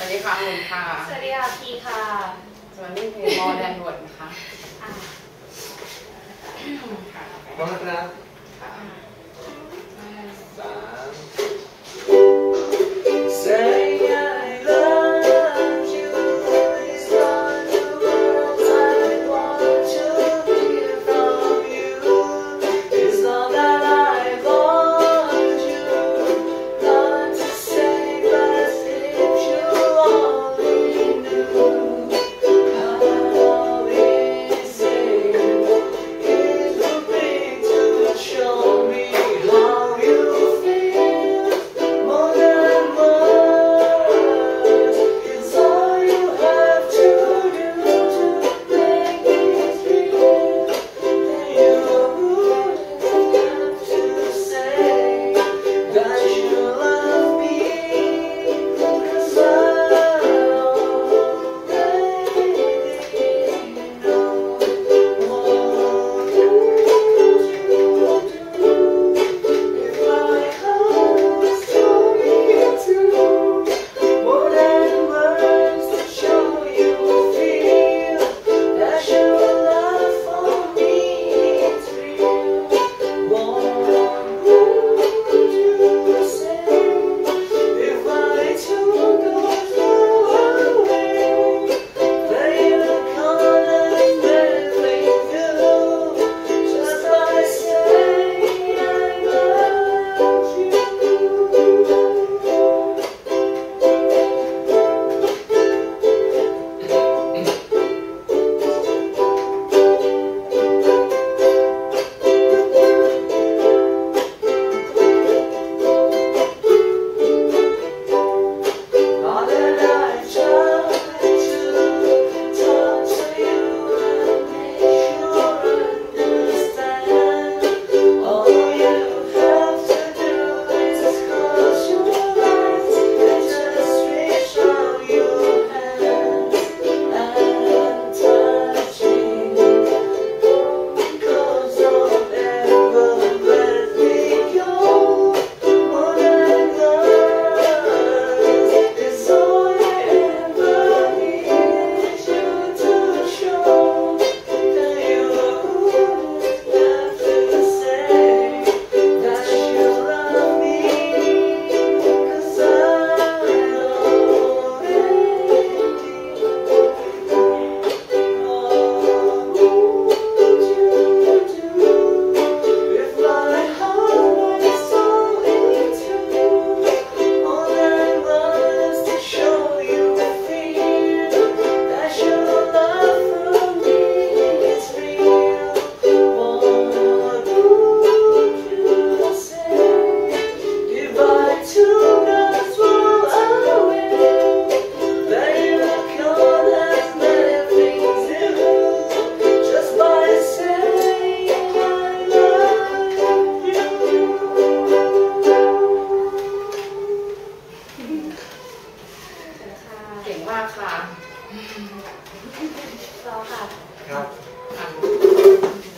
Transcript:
ดีค่ะคุณค่ะสวัสดีค่ะพีค่ะส่วนนี้เพลงมอแดนหนวดนะคะพร้อมนะครับ3 Say I love you is all the words I want to hear from you. It's all that I want you not to say, but if you only knew how easy it would be to show me how you feel more than words. It's all you have to do to make it real. Then you wouldn't have to say that you love me, 'cause I already know what would you do if my heart told me to more than words to show you feel that your love for me is real. What would you say if I took us away? Play the card and barely do just by saying I love you. All that I try to talk to you and make sure understand. All you have to do is close your eyes and just reach out your hand and touch me. Cause don't ever let me go. More than words is all I ever need you to show that you wouldn't have to say that you love me, 'cause I already if my heart was so into more than words to show you feel that your love for me is real? What would you say if I took us all away? Play the card as many things do just by saying I love you. เก่งมากค่ะรอค่ะครับค่ะ